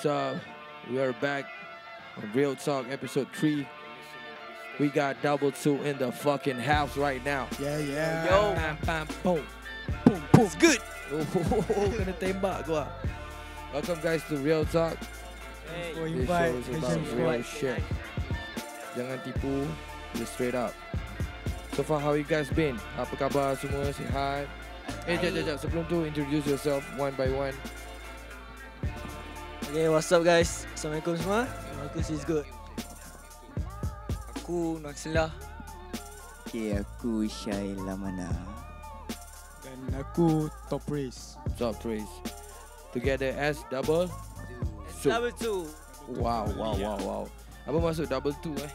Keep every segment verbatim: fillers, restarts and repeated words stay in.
What's up? We are back on Real Talk episode three. We got double two in the fucking house right now. Yeah, yeah. Yo, pam, pam, boom. Boom, boom. It's good. Oh, kena tembak gua. Welcome guys to Real Talk. Hey. For This invite, show is about Asian real squad. shit. Jangan tipu, just straight up. So far, how you guys been? Apa khabar semua? Sihat? Eh, jap, jap, jap. Sebelum tu, introduce yourself one by one. Okay, what's up guys? Assalamualaikum semua. Aku is good. Aku Naksila. Okay, aku Syai Lamana. Dan aku Top Race. Top praise. Together as double two. Double two. Wow, wow, wow, wow. Apa maksud double two eh?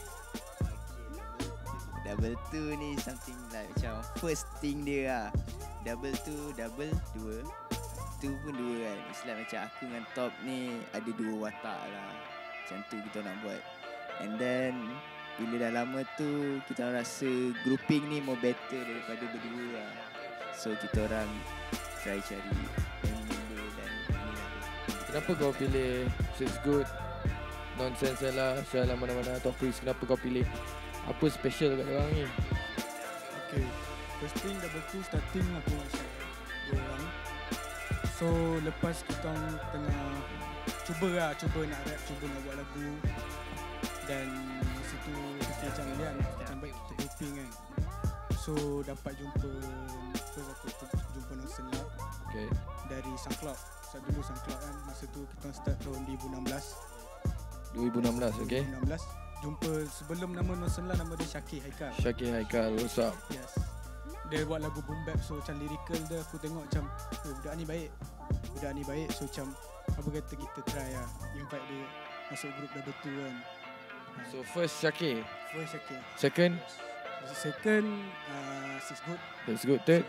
Double two ni something like macam first thing dia lah. Double two, double dua. Two pun dua kan. It's like macam aku dengan Top ni ada dua watak lah. Macam tu kita nak buat. And then bila dah lama tu kita rasa grouping ni more better daripada berdua lah. So kita orang try cari member dan ni lah. Kenapa kau pilih Six Good, Nonsense lah, Syala mana-mana, Top Priest? Kenapa kau pilih? Apa special kat orang ni? Okay. First thing double two starting aku dengan Syai. Dua orang. So lepas kita orang tengah cuba lah, cuba nak rap, cuba nak buat lagu. Dan situ kita macam lihat macam baik kita grouping kan. So dapat jumpa, first aku jumpa Nonsense lah Okay. dari SoundCloud. Start dulu SoundCloud kan. Masa tu kita start tahun dua ribu enam belas. dua ribu enam belas, okay. dua ribu enam belas. Jumpa sebelum nama Nonsense lah, nama dia Syakir Haikal. Syakir Haikal, what's up? Yes. Dia buat lagu boom bap, so macam lyrical dia aku tengok macam eh, budak ni baik. Budak ni baik, so macam apa kata kita try lah. Invite dia masuk grup double two kan. So first Syakir, First Syakir. second Second uh, Six Good. That's Good, third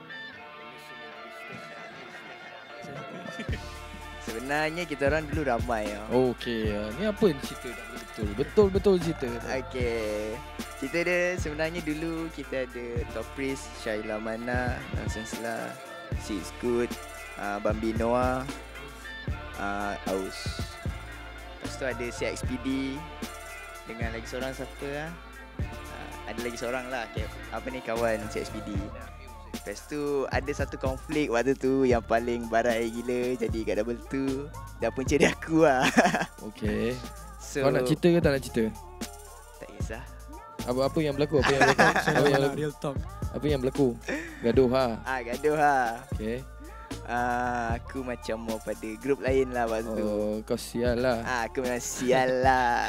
Sebenarnya kita orang dulu ramai tau. okay. Uh, ni apa ni cerita tak betul? Betul-betul cerita. Okay. Cerita dia sebenarnya dulu kita ada Top Priest, Syaila Mana, Nonsense lah, Six Good, uh, Bambi Noah, uh, Aus. Lepas tu ada C X P D dengan lagi seorang siapa lah. Uh, ada lagi seorang lah, okay, apa ni kawan C X P D. Lepas tu ada satu konflik waktu tu yang paling barai gila jadi kat double two. Dah punca dia aku lah. Okay. So, Kau nak cerita ke tak nak cerita? tak kisah. Apa-apa yang berlaku? Apa yang berlaku? Apa yang Nak berlaku? real talk. Apa yang berlaku? Gaduh ha. Ah, gaduh lah. Okay. Ah, aku macam mau pada grup lain lah waktu tu. Oh, kau sial lah. Ah, aku memang sial lah.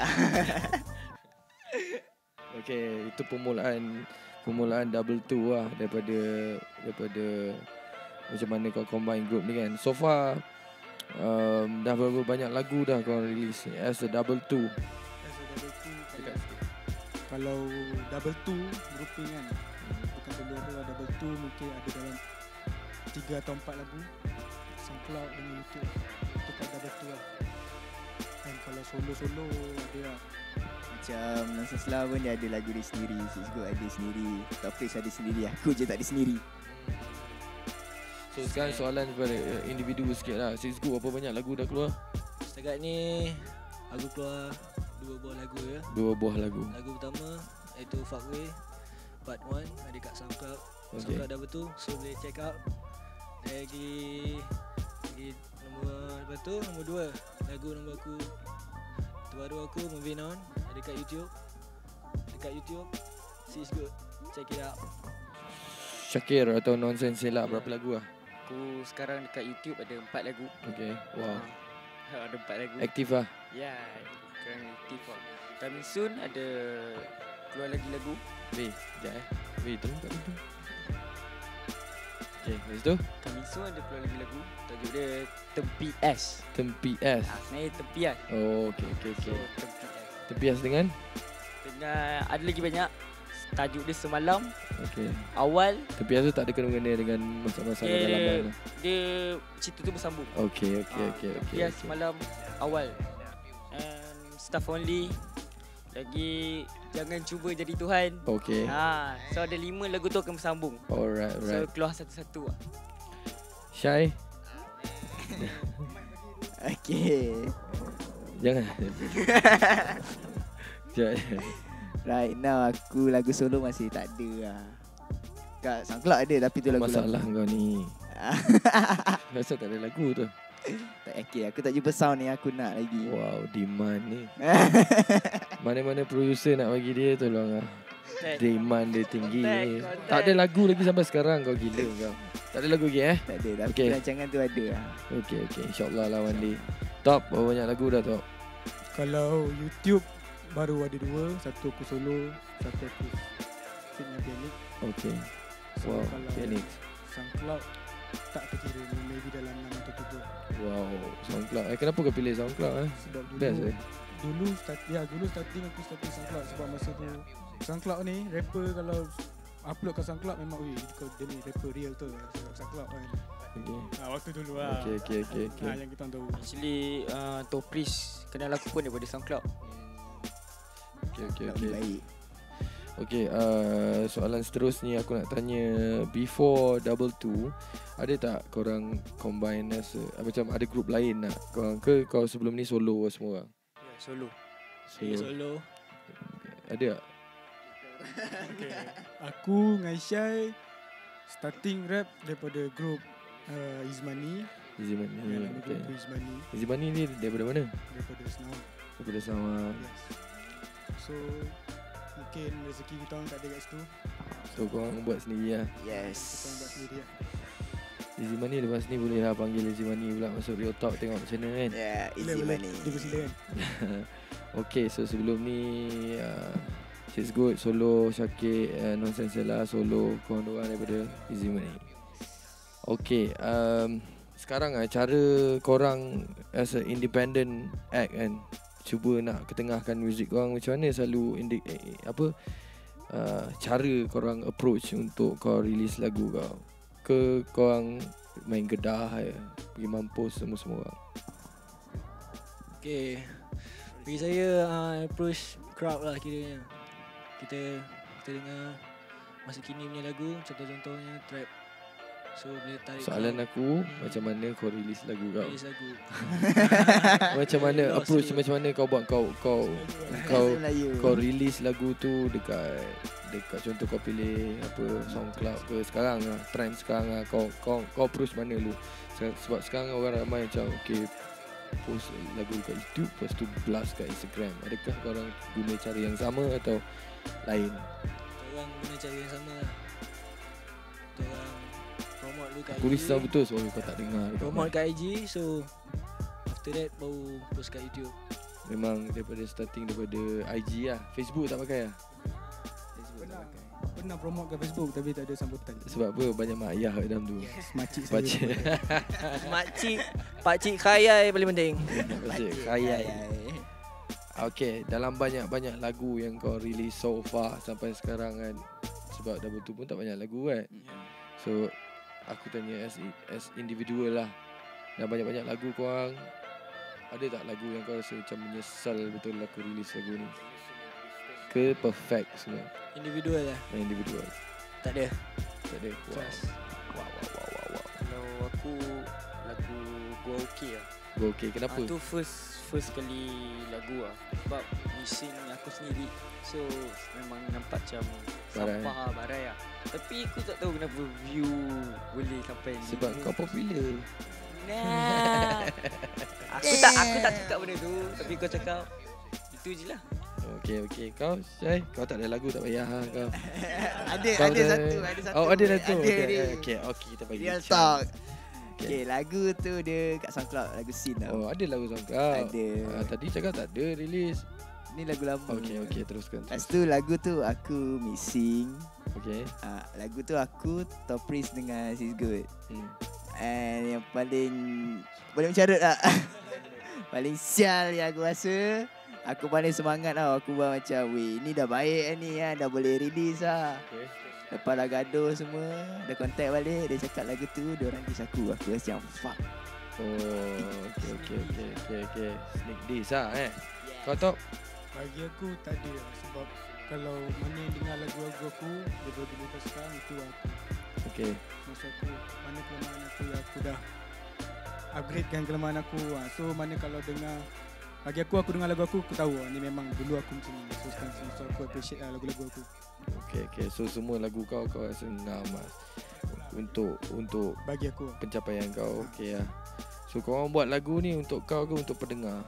Okay, itu permulaan permulaan double two lah daripada daripada macam mana kau combine group ni kan. So far um, dah berapa banyak lagu dah kau release as a double two? As a double two, kalau, kalau double two grouping kan, bukan solo lah, double two mungkin ada dalam tiga atau empat lagu SoundCloud dan YouTube. Itu kalau double two lah. Dan kalau solo-solo ada lah. Macam Nonsense lah pun dia ada lagu dia sendiri, Six Good ada sendiri, Top Priest ada sendiri, aku je tak ada sendiri. So sekarang soalan kepada uh, individu sikit lah. Six Good berapa banyak lagu dah keluar? Setakat ni aku keluar dua buah lagu ya. Dua buah lagu. Lagu pertama iaitu Fuckway Part one ada kat SoundCloud. Okay. SoundCloud double two, so boleh check out. Lagi lagi nombor lepas tu nombor dua lagu nombor aku terbaru aku Moving On ada kat YouTube. Dekat YouTube Six Good, check it out. Syakir atau Nonsense lah berapa lagu lah? Aku sekarang dekat YouTube ada empat lagu. Okay. Wow. Ha, ada empat lagu. Aktif lah. Ya, sekarang aktif lah. Coming soon ada keluar lagi lagu. Weh, sekejap eh. Weh, tolong kat pintu. Okay, lepas tu Coming soon ada keluar lagi lagu. Tajuk dia Tempias. Tempias. Ha, sebenarnya Tempias. Oh, okay, okay, So, okay. Tempias. Tempias dengan? Dengan ada lagi banyak. Tajuk dia Semalam. Okay. Awal. Tempias tu tak ada kena-mengena dengan masalah-masalah Dia, dalaman tu. dia cerita tu bersambung. Okay, okay, Ah, okay, okay. Tempias okay. Semalam Awal. And Stuff Only. Lagi Jangan Cuba Jadi Tuhan. Okay. Ha, so ada lima lagu tu akan bersambung. Alright, So alright. keluar satu-satu lah. Syai? Okay. Jangan. Jangan. Right now aku lagu solo masih tak ada lah. Kat SoundCloud ada tapi tu lagu Masalah kau ni. Rasa tak ada lagu tu. Tak, okay, aku tak jumpa sound ni aku nak lagi. Wow, demand ni. Mana-mana producer nak bagi dia tolong lah. Demand dia tinggi ni. Tak ada lagu lagi sampai sekarang kau gila kau. Tak ada lagu lagi eh? Tak ada tapi Okay. rancangan tu ada lah. Okay, okay. InsyaAllah lah one day. Top, berapa banyak lagu dah Top? Kalau YouTube baru ada dua, satu aku solo, satu aku fit dengan Pianic. Okay. So Wow, kalau Pianic. SoundCloud tak terkira, maybe dalam enam atau tujuh. Wow, SoundCloud. Eh, kenapa kau pilih SoundCloud eh? Sebab dulu Best eh? dulu start ya dulu starting aku starting SoundCloud sebab masa tu SoundCloud ni rapper kalau upload ke SoundCloud memang weh kau dia ni rapper real tu sebab SoundCloud kan. Okay. Ah waktu dulu lah. Okay, okay, okay, okay. Ah yang kita orang tahu. Actually uh, Topris kenal aku pun daripada SoundCloud. Okay, okay, Nak okay. baik. Okay, uh, soalan seterusnya aku nak tanya, before Double Two, ada tak korang combine as a, uh, macam ada group lain nak korang ke kau sebelum ni solo semua orang? Yeah, solo. Solo. Solo. solo. Ada tak? Okay. Aku dengan Syai starting rap daripada group uh, Izmani. Easy Money. Ya, nama Okay. group Izmani Easy Money ni daripada mana? daripada Senawang. Daripada sama. Yes. So mungkin rezeki kita orang tak ada kat situ. So korang buat sendiri lah. Yes. Kita orang buat sendiri lah. Easy Money lepas ni boleh lah panggil Easy Money pula masuk Real Talk tengok macam mana kan. Yeah, Boleh, easy boleh. money. Dia bersila kan. Okay, so sebelum ni uh, She's Good solo, Syakir, uh, Nonsensela solo, korang dua daripada Easy Money. Okay, um, sekarang uh, cara korang as a independent act kan, cuba nak ketengahkan muzik korang macam mana selalu indi- eh, apa uh, cara korang approach untuk kau release lagu kau? Ke korang main gedah je, pergi mampus semua-semua orang? Okay. Bagi saya uh, approach crowd lah kiranya. Kita kita dengar masa kini punya lagu, contoh-contohnya trap. So boleh tarik Soalan crowd, aku, Hmm. macam mana kau release lagu kau? release lagu. Macam mana Lost approach dia. macam mana kau buat kau kau kau Bahasa Melayu. kau release lagu tu dekat dekat contoh kau pilih apa SoundCloud ke sekarang lah trend sekarang lah kau kau kau approach mana lu Se- sebab sekarang orang ramai macam okay post lagu kat YouTube lepas tu blast kat Instagram. Adakah kau orang guna cara yang sama atau lain? Orang guna cara yang sama lah. Orang promote dulu kat Aku I G. risau betul soal kau tak dengar dekat Promote mic. kat I G, so after that baru post kat YouTube. Memang daripada starting daripada I G lah. Facebook tak pakai lah. Facebook tak pakai. Pernah promote kat Facebook tapi tak ada sambutan. Sebab apa banyak mak ayah kat dalam tu. Makcik saya. Pakcik. Makcik, pakcik khayal paling penting. Pakcik khayal. Okay, dalam banyak-banyak lagu yang kau release so far sampai sekarang kan, sebab Double Two pun tak banyak lagu kan. So aku tanya as as individual lah, dan banyak-banyak lagu korang, ada tak lagu yang kau rasa macam menyesal betul aku release lagu ni? Ke perfect semua? Individual lah. Yang individual. Tak ada. Tak ada. Wow. Trust. Wow, wow, wow, wow, wow. Kalau aku lagu Gua Okey lah. Gua okay, kenapa? Ah, tu first first kali lagu lah. Sebab mixing aku sendiri. So memang nampak macam Barai. sampah lah, barai lah. Tapi aku tak tahu kenapa view boleh sampai Sebab lima. kau popular. Nah. Aku tak aku tak cakap benda tu. Tapi kau cakap itu je lah. Okay, okay. Kau, Syai, kau tak ada lagu tak payah lah kau. Ada Kau ada dah- satu, ada satu. Oh, ada satu. Ada Okay, dia. okay, okay, kita bagi Real chance. talk. Okay. Okay, lagu tu dia kat SoundCloud, lagu Sin tau. Oh, ada lagu SoundCloud. Ada. Ah, tadi cakap tak ada release. Ni lagu lama. Okay, okay, teruskan. Lepas terus. tu lagu tu aku mixing. Okay. Uh, lagu tu aku Topris dengan She's Good. Hmm. And yang paling boleh mencarut tak? Paling sial yang aku rasa, aku paling semangat tau. Aku buat macam, weh ni dah baik ni ya, dah boleh release lah. Okay. Lepas dah gaduh semua, dah contact balik, dia cakap lagu tu, dia orang diss aku. Aku rasa macam fuck. Oh, okay, okay, okay, okay, okay. Sneak diss lah eh. Kau Top? Bagi aku tak ada lah. Sebab kalau mana yang dengar lagu-lagu aku daripada dulu ke sekarang itu aku. Okay. Maksud aku mana kelemahan aku yang aku dah upgradekan kelemahan aku. Ha. So mana kalau dengar, bagi aku, aku dengar lagu aku, aku tahu ha, ni memang dulu aku macam ni. So sekarang sini, so aku appreciate lah lagu-lagu aku. Okay, okay. So semua lagu kau kau rasa ngam lah. Untuk untuk Bagi aku. pencapaian kau. Okay lah. So kau orang buat lagu ni untuk kau ke untuk pendengar?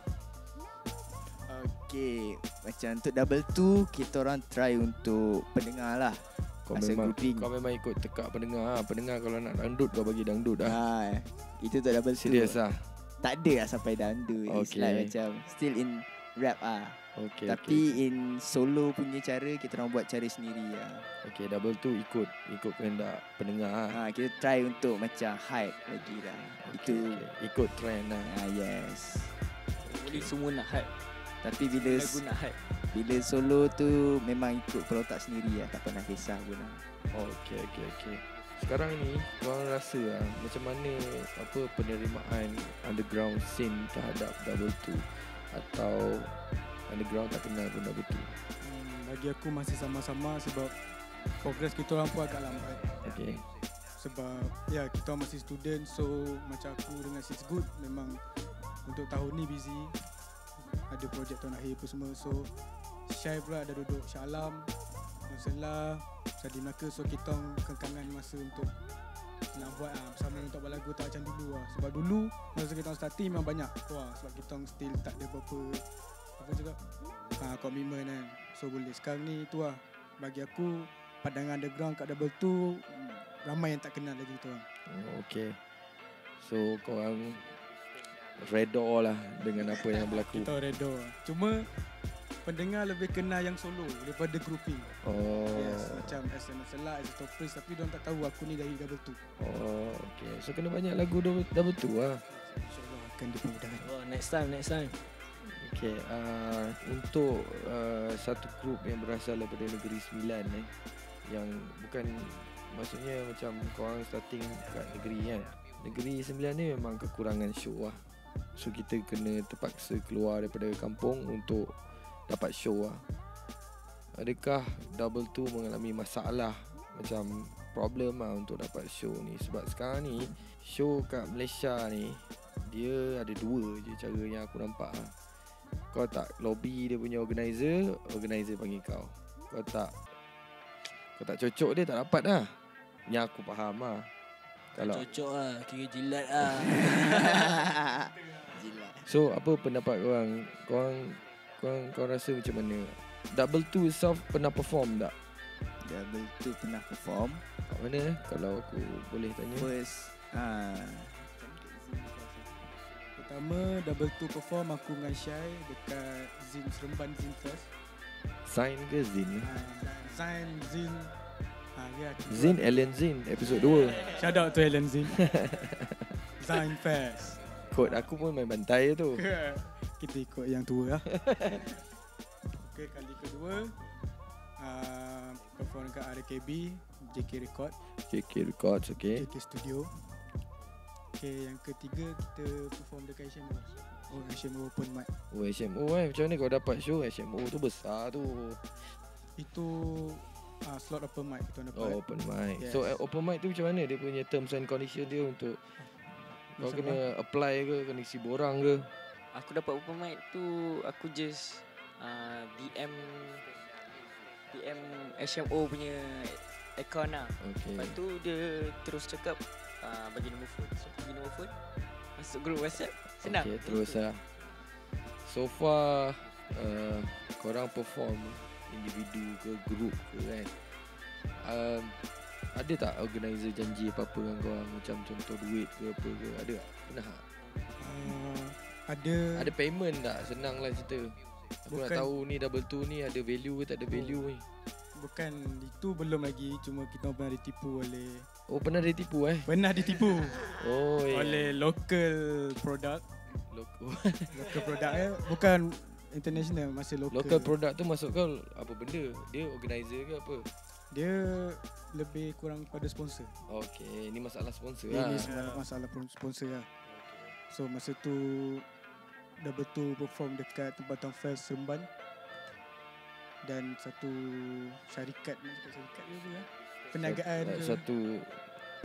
Okay, macam untuk double two kita orang try untuk pendengar lah. Kau As a memang grouping. kau memang ikut tekak pendengar lah. Pendengar kalau nak dangdut kau bagi dangdut dah. Ha, itu untuk double two. Serius lah. Tak ada lah sampai dangdut. It's Okay. like macam still in rap ah. Okay, Tapi okay. in solo punya cara kita orang buat cara sendiri lah. Okay, double two ikut ikut kehendak pendengar lah. Ha, kita try untuk macam hype lagi lah. Okay, Itu okay. Ikut trend lah. ah yes. Boleh semua nak hype. Tapi bila Lagu nak hype. bila solo tu memang ikut pelotak sendiri lah, tak pernah kisah pun lah. Okay, okay, okay. Sekarang ni korang rasa lah macam mana apa penerimaan underground scene terhadap double two atau underground tak kenal pun double two? Hmm, bagi aku masih sama-sama sebab progress kita orang pun agak lambat. Okay. Sebab ya kita orang masih student, so macam aku dengan Sis Good memang untuk tahun ni busy. Ada projek tahun akhir apa semua. So Syai pula ada duduk Shah Alam, Nusela, Sadi Melaka. So kita orang kekangan masa untuk nak buat lah, bersama untuk buat lagu tak macam dulu lah. Sebab dulu masa kita orang starting memang banyak wah, sebab kita orang still tak ada berapa apa cakap ha, komitmen kan. So boleh sekarang ni tu lah. Bagi aku pandangan underground kat double two ramai yang tak kenal lagi kita orang. Oh, okay. So korang redha lah dengan apa yang berlaku. Kita redha. Cuma pendengar lebih kenal yang solo daripada grouping. Oh. Yes, macam as a Nusela, as a Top Priest, tapi diorang tak tahu aku ni dari double two. Oh, okay. So kena banyak lagu double, double two lah. InsyaAllah akan dipermudahkan. Oh, next time, next time. Okay, uh, untuk uh, satu grup yang berasal daripada Negeri Sembilan eh, yang bukan, maksudnya macam korang starting kat negeri kan. Negeri Sembilan ni memang kekurangan show lah. So kita kena terpaksa keluar daripada kampung untuk dapat show lah. Adakah double two mengalami masalah macam problem lah untuk dapat show ni? Sebab sekarang ni show kat Malaysia ni dia ada dua je cara yang aku nampak lah. Kau tak lobby dia punya organizer, organizer panggil kau. Kau tak Kau tak cocok dia, tak dapat lah. Yang aku faham lah. Kalau Cocok lah, kira jilat lah. Jilat. so apa pendapat korang? Korang korang, korang rasa macam mana? Double two itself pernah perform tak? Double two pernah perform. Kat mana eh? Kalau aku boleh tanya. First ah Pertama, double two perform aku dengan Syai dekat Zin Seremban Zin Fest. Sign ke Zin? Ha, Zain, Zin. Ha, ya, Zin, Alien Zin, episod dua. Shout out to Alan Zin. Zain Fest. Kod aku pun main bantai tu. Kita ikut yang tua lah. Okay, kali kedua uh, perform dekat R K B, J K Record, J K Records, okay. J K Studio. Okay, yang ketiga kita perform dekat H M O. Oh, H M O Open Mic. Oh, H M O eh. Macam mana kau dapat show H M O tu besar tu? Itu uh, slot open mic kita dapat. Oh, open mic. Yes. So eh, open mic tu macam mana dia punya terms and condition dia untuk kau Macam kena apply ke, kena isi borang ke? Aku dapat open mic tu, aku just uh, D M D M H M O punya account lah. Okay. Lepas tu dia terus cakap uh, bagi nombor phone. So bagi nombor phone, masuk group WhatsApp, senang. Okay, terus lah. So far uh, korang perform individu ke group ke kan? Um, ada tak organizer janji apa-apa dengan korang? Macam contoh duit ke apa ke? Ada tak? Pernah tak? Uh, ada Ada payment tak? Senang lah cerita. Aku nak Bukan. tahu ni double two ni ada value ke tak ada value ni. bukan itu belum lagi, cuma kita pernah ditipu oleh Oh, pernah ditipu eh? pernah ditipu Oh, yeah. oleh local product. Local, Local product eh bukan international, masih local. local product tu masuk kau apa benda? Dia organizer ke apa? Dia lebih kurang pada sponsor. Okay, ni masalah sponsor Ini lah. sebenarnya masalah pun- sponsor lah. So masa tu double two perform dekat Tempatan Fest Seremban. Dan satu syarikat, nak cakap syarikat ke apa ya? Perniagaan Satu, ke? satu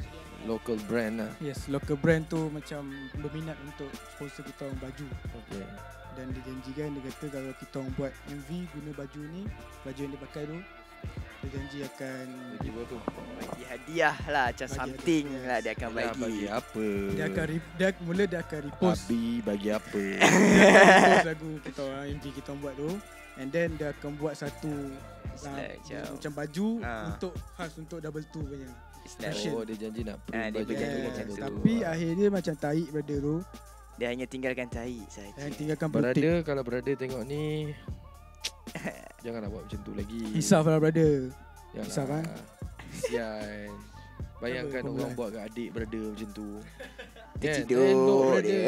local brand lah. Yes, local brand tu macam berminat untuk sponsor kita orang baju. Okay. Dan dia janjikan, dia kata kalau kita orang buat M V guna baju ni, baju yang dia pakai tu, dia janji akan Bagi berapa? Bagi hadiah lah, macam Bagi something hadiah, lah yes. dia akan Yalah, bagi. bagi apa? dia akan re, dia mula dia akan repost Babi bagi apa? dia akan repost lagu kita orang M V kita orang buat tu, and then dia akan buat satu It's uh, like macam macam baju Ah. untuk khas untuk double two punya. it's like, fashion. Oh, dia janji nak print Ah, dia baju berjanji tu macam macam tu. Tapi akhir dia macam tarik brother tu, dia hanya tinggalkan tahi saja. dan tinggalkan butik. Brother, kalau brother tengok ni janganlah buat macam tu lagi. Hisap lah brother. Yalah. Hisap, kan? Sian. Bayangkan Apa, orang pembelaan? buat kat adik brother macam tu. Dia Kan? tidur Elok dia. brother.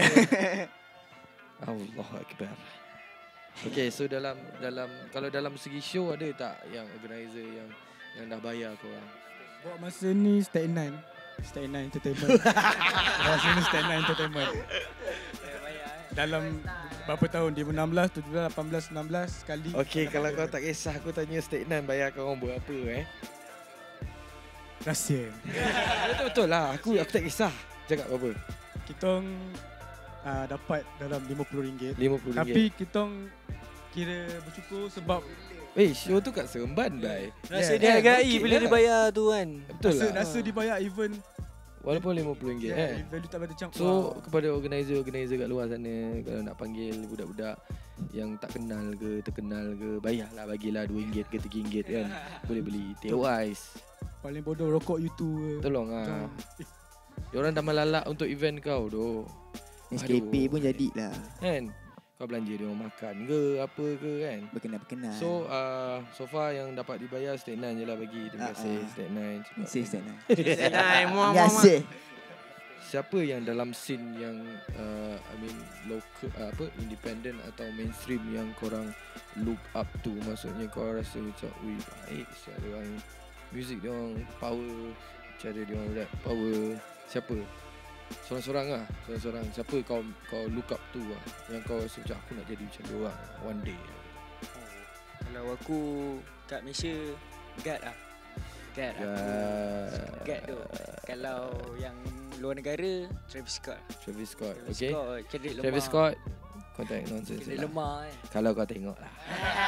Allah Akbar. Okay, so dalam dalam kalau dalam segi show ada tak yang organizer yang yang dah bayar korang? Buat masa ni Stack nine Stack nine Entertainment. Masa ni Stack nine Entertainment. Dalam berapa tahun? dua ribu enam belas, tujuh belas, lapan belas, enam belas sekali. Okay, kalau kau tak kisah aku tanya statement bayar korang buat apa eh? Rahsia. Betul-betul lah, aku aku tak kisah. Cakap apa? Kita orang uh, dapat dalam lima puluh ringgit. lima puluh ringgit. Tapi kita orang kira bersyukur sebab Eh, show tu kat Seremban, bai. Rasa Yeah, dia hargai okey bila lah. dia bayar tu kan. Betul rasa, lah. rasa dibayar even Walaupun lima puluh ringgit yeah, eh. value tak macam So wow. kepada organizer-organizer kat luar sana, kalau nak panggil budak-budak yang tak kenal ke terkenal ke, bayarlah, bagilah dua ringgit ke tiga ringgit kan. Boleh beli teh ais. Paling bodoh rokok you tu. Tolong ah. Diorang dah melalak untuk event kau doh. S K P pun jadilah. Kan? Kau belanja dia orang makan ke apa ke kan? Berkenal-berkenal. So uh, so far yang dapat dibayar Stack nine je lah bagi. Terima Ah, kasih ah. Stack nine. Sebab Sis tak nak. Nah, muah Terima muah. kasih. siapa yang dalam scene yang uh, I mean local uh, apa independent atau mainstream yang korang look up to, maksudnya kau rasa macam ui baik cara dia orang music dia orang power, cara dia orang rap power, siapa? Seorang-seorang lah, seorang-seorang. Siapa kau kau look up to lah, yang kau rasa macam aku nak jadi macam dia orang one day. Kalau aku kat Malaysia, Gad lah. Gad aku. Ya. Gad tu. Kalau yang luar negara, Travis Scott. Travis Scott. Travis Okay. Scott, cerdik lemah. Travis Scott, contact nonsense Cerdik lah. lemah kan. Kalau kau tengok lah.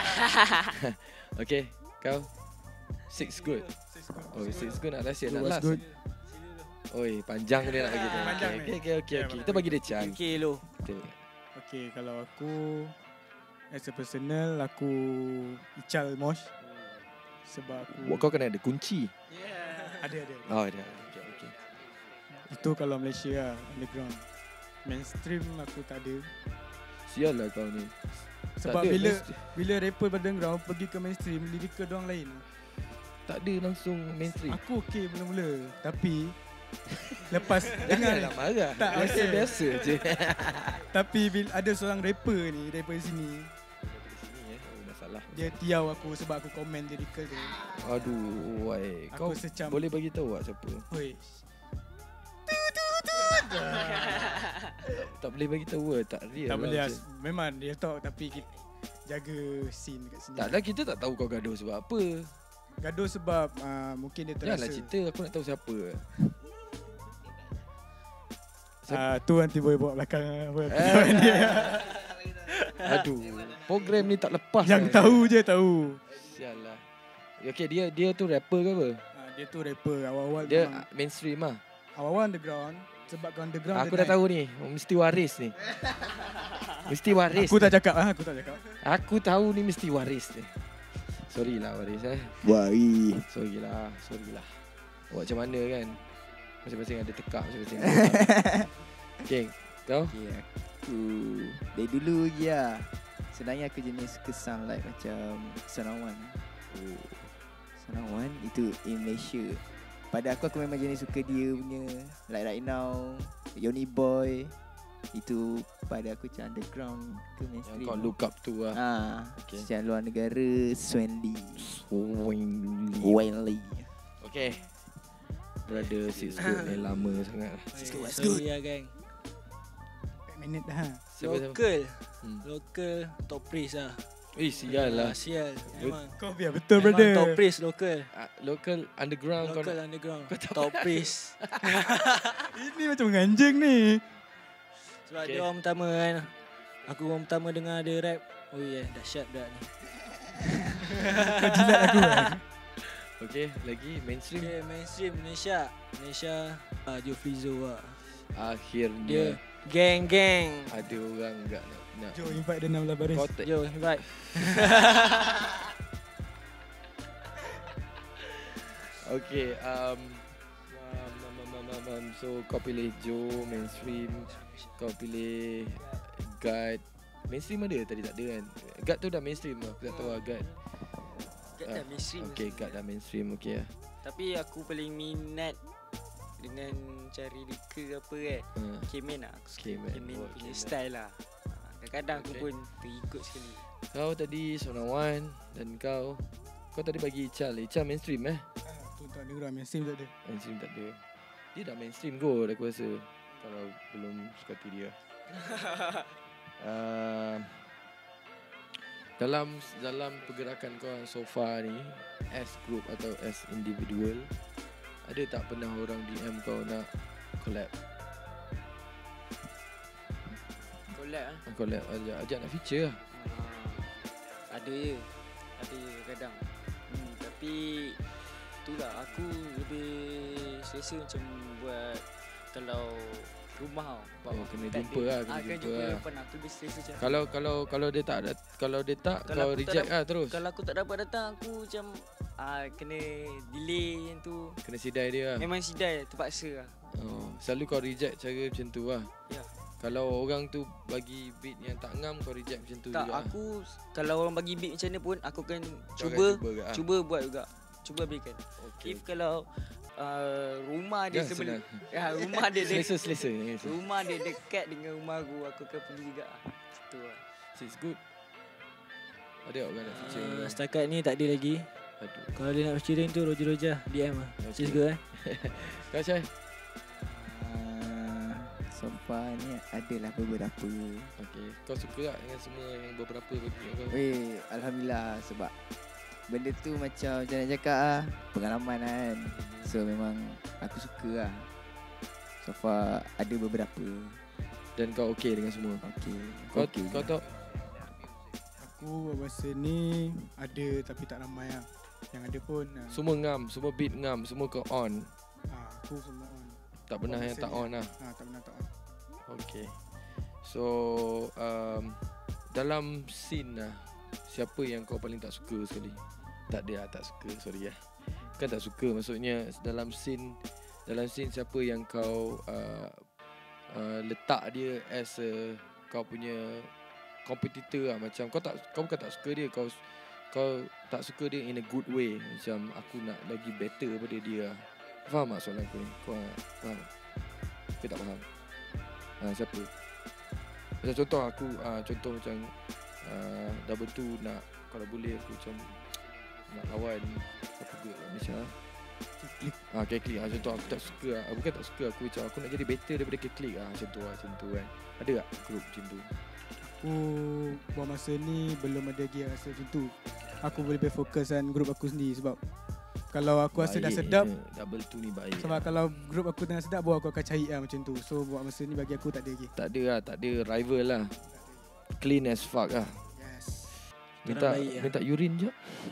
Okay, kau Six good. Oh, six good nak rahsia nak Was last. good. Oi, panjang dia nak bagi tu. Panjang Okay, ni. okay, okay, okay, Ya, okay. Kita bagi dia chance. Okay lo. Betul. Okay, kalau aku as a personal, aku Ical Mosh. Sebab aku Wah, kau kena ada kunci. ada ada. Oh, ada. Okay, okay. Itu kalau Malaysia lah, underground. Mainstream aku tak ada. Sial lah kau ni. Sebab ada, bila mesti- bila rapper underground pergi ke mainstream, lirikal doang lain. Tak ada langsung mainstream. Aku okey mula-mula, tapi lepas dengar Janganlah marah. Tak, Biasa-biasa je. tapi bila ada seorang rapper ni, rapper sini, Daripada sini eh. Oh, masalah. dia tiau aku sebab aku komen lirikal tu. Aduh, wai. Kau Aku secam, boleh bagi tahu tak siapa? Hoi. Tak boleh bagi tahu lah, tak real. Tak lah boleh macam- as- memang dia talk tapi kita jaga scene kat sini. Tak lah, kita tak tahu kau gaduh sebab apa. Gaduh sebab uh, mungkin dia Janganlah terasa. cerita, aku nak tahu siapa. Ah, tu nanti boleh bawa belakang apa. Eh. Aduh, program ni tak lepas. Yang lah. tahu je tahu. Sial lah. Okay, dia dia tu rapper ke apa? Ah, dia tu rapper awal-awal Dia memang mainstream lah. awal-awal underground sebab kau underground Aku dia dah naik. tahu ni, mesti waris ni. Mesti waris. Aku ni. tak cakap ah, aku tak cakap. Aku tahu ni mesti waris ni. Sorry lah waris eh. Wai. Sorry lah, sorry lah. Buat macam mana kan? Masing-masing ada tekak, masing-masing ada tekak. Okay, kau? Okay, aku dari dulu lagi lah. Sebenarnya aku jenis suka sound like macam Senawan. Oh, Senawan itu in Malaysia. Pada aku, aku memang jenis suka dia punya like right now, Yoni Boy. Itu pada aku macam underground ke Yang mainstream. kau look up tu lah. Ah, Okay. okay. Macam luar negara, Swen Lee. Swing. Wen Lee. Okay. Brother Six Good ni lama sangat. Eh, Sorry lah gang. empat minit dah. Ha. Siapa siapa? Local. Hmm. Local top praise lah. Eh sial lah. Ah, sial. Memang. Kau biar betul Memang brother. top priest local. Uh, local underground kau Local nak. underground. kau tak Top priest. Ini macam menganjing ni. Sebab Okay. dia orang pertama kan. Aku orang pertama dengar dia rap. Oh yeah, dahsyat budak ni. Kau jilat aku kan. Okay, lagi mainstream. Okay, mainstream Malaysia. Malaysia ah, Joe Flizzo lah. Akhirnya Dia gang-gang. ada orang enggak nak nak. Jom invite dia enam belas baris. Kau tak Yo, invite. Okay, um, um, um, um, um, um, um, so kau pilih Joe mainstream, kau pilih Guard. Mainstream ada tadi tak ada kan? Guard tu dah mainstream lah. Aku tak tahu lah Guard. Kat Ah, dah mainstream. Okay, Guard dah mainstream. Okay lah. Tapi aku paling minat dengan cari lika apa kan. Uh, K-Man lah. Aku suka K-Man. K-Man Oh, punya K-Man. style lah. Ah, Kadang-kadang aku Okay. pun terikut sekali. kau tadi Sonawan dan kau kau tadi bagi Ichal. Ichal mainstream eh? Tu tak ada orang mainstream tak ada. Mainstream tak ada. Dia dah mainstream kot aku rasa. Kalau belum suka hati dia. uh, dalam dalam pergerakan kau so far ni, as group atau as individual, ada tak pernah orang D M kau nak collab? Collab lah. Collab ajak, ajak nak feature lah. Ah, ada je. Ada je kadang. Hmm, tapi itulah aku lebih selesa macam buat kalau rumah tau. Oh, kena Tak jumpa ada. lah, kena Ah, jumpa jumpa lah. depan aku lebih selesa macam tu. Kalau kalau kalau dia tak dat- kalau dia tak Kalau kau aku tak reject dapat- lah terus. Kalau aku tak dapat datang aku macam ah kena delay yang tu. Kena sidai dia lah. Memang sidai terpaksa lah. Oh, selalu kau reject cara macam tu lah. Ya. Kalau orang tu bagi beat yang tak ngam kau reject macam tu Tak, juga. aku kalau orang bagi beat macam ni pun aku akan Kau cuba akan cuba, ke, ah? cuba buat juga. Cuba berikan. Okay. If kalau uh, rumah dia Jangan sebelum senang. ya, rumah dia de- Selesa selesa. selesa. rumah dia dekat dengan rumah aku, aku akan pergi juga. Itu lah. It's good. Ada orang nak feature Uh, dengan setakat ni tak ada lagi. kau? Aduh. Kalau dia nak featuring tu Roger Roger D M lah. Okay. Cheers good eh. Kau Syai? Uh, so far ni adalah beberapa. Okay. Kau suka tak dengan semua yang beberapa bagi kau? Weh, Alhamdulillah sebab benda tu macam macam nak cakap lah, pengalaman kan. So memang aku suka lah. So far ada beberapa. Dan kau okay dengan semua? Okay. Kau okay kau je. tahu Aku buat masa ni ada tapi tak ramai lah. Yang ada pun ah, semua ngam, semua beat ngam, semua kau on. ah, aku semua on. Tak pernah Oh, yang tak rasanya. on lah. Ah, tak pernah tak on. Okay. So um, dalam scene lah, siapa yang kau paling tak suka sekali? Tak ada lah, tak suka, sorry lah. Kan tak suka maksudnya dalam scene, dalam scene siapa yang kau uh, uh, letak dia as a kau punya competitor lah. Macam kau tak, kau bukan tak suka dia, kau kau tak suka dia in a good way. Macam aku nak lagi better daripada dia lah. Faham tak soalan aku ni? Kau faham? Kau tak faham? Ha, siapa? Macam contoh aku, uh, contoh macam uh, double two nak, kalau boleh aku macam nak lawan apa good kat Malaysia. Klik. Ah, K-Click ah, contoh aku tak suka ah. Bukan tak suka, aku macam aku nak jadi better daripada K-Click ah, macam tu ah, macam tu kan. Ada tak group macam tu? Aku buat masa ni belum ada lagi rasa macam tu. Aku boleh berfokuskan grup aku sendiri sebab kalau aku rasa dah Baik sedap, je. Double two ni baik. sebab kalau grup aku tengah sedap baru aku akan cari lah macam tu. So buat masa ni bagi aku tak ada lagi. Tak ada lah, tak ada rival lah. Clean as fuck lah. Yes. Minta baik lah. minta urine je.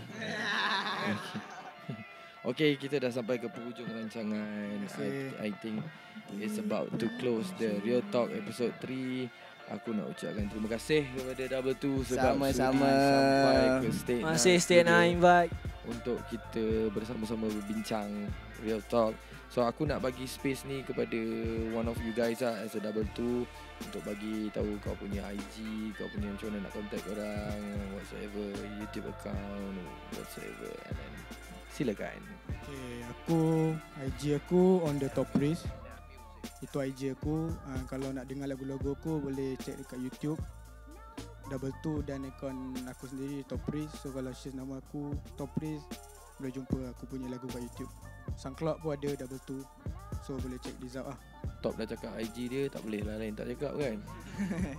Okay, kita dah sampai ke penghujung rancangan. Terima kasih. I, I think it's about to close the Real Talk episode three. Aku nak ucapkan terima kasih kepada Double Two sebab Sama-sama. sudi sampai ke State Masih Night stay Studio nak invite. untuk kita bersama-sama berbincang Real Talk. So aku nak bagi space ni kepada one of you guys lah as a Double Two untuk bagi tahu kau punya I G, kau punya macam mana nak contact orang, whatsoever, YouTube account, whatsoever, and then silakan. Okay, aku I G aku on the top priest. Itu I G aku. Uh, kalau nak dengar lagu-lagu aku boleh check dekat YouTube Double Two dan akaun aku sendiri Top Priest. So kalau search nama aku Top Priest boleh jumpa aku punya lagu kat YouTube. SoundCloud pun ada Double Two. So boleh check this out lah. Top dah cakap I G dia, tak boleh lah lain tak cakap kan.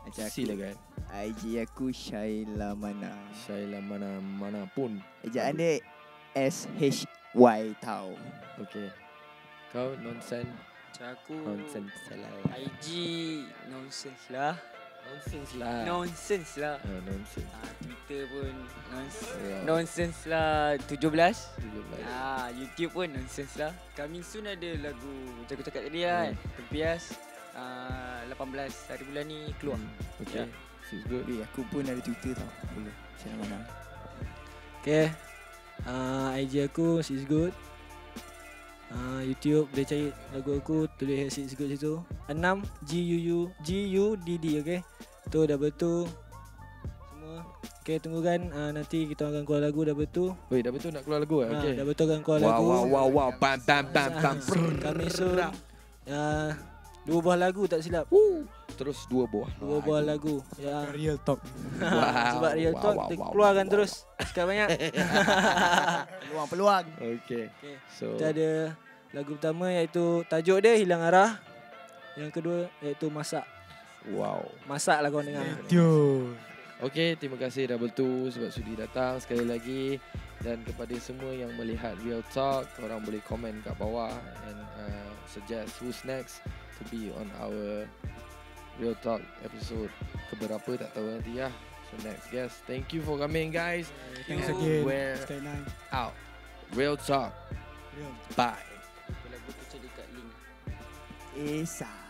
Macam aku, Silakan. I G aku Syaila Mana. Syaila mana mana pun. Ejaan dia S H Y tau. Okey. Kau nonsense Macam aku nonsense salah. I G nonsense lah. Nonsense lah. Nonsense lah. Oh, nonsense. Ah, Twitter pun nonsense, Ya. nonsense lah tujuh belas. tujuh belas. Ah, YouTube pun nonsense lah. Coming soon ada lagu macam aku cakap tadi kan. Hmm. Tempias ah, lapan belas hari bulan ni keluar. Hmm. Okey. Ya. It's good. Eh, aku pun ada Twitter tau. Boleh. Syaila Mana. Okay. Uh, I G aku She's Good. Uh, YouTube boleh cari lagu aku, tulis She's Good situ. enam G U U G U D D, okay. Tu double two semua. Okay, tunggu kan uh, nanti kita akan keluar lagu double two. Weh, dah betul nak keluar lagu eh? Okay. Okey. Uh, double two akan keluar Wow, lagu. wow, wow, wow. Bam, bam, bam, bam. Kami soon. Uh, dua buah lagu tak silap. Woo. Terus dua buah. Dua buah lagu. Ya. Real talk. Wow, Sebab real wow, talk wow, kita wow, keluarkan wow, terus. Sekarang banyak. Peluang-peluang. Okey. Okay. So, Kita ada lagu pertama iaitu tajuk dia Hilang Arah. Yang kedua iaitu Masak. wow. Masak lah korang dengar. Tune. Okey, terima kasih Double Two sebab sudi datang sekali lagi. Dan kepada semua yang melihat Real Talk, korang boleh komen kat bawah and uh, suggest who's next to be on our Real Talk episode keberapa tak tahu nanti lah. So next guest, thank you for coming guys. Thanks You again. were Stay nine. out. Real Talk. Real. Bye. Lagu tu cari kat link. Esa.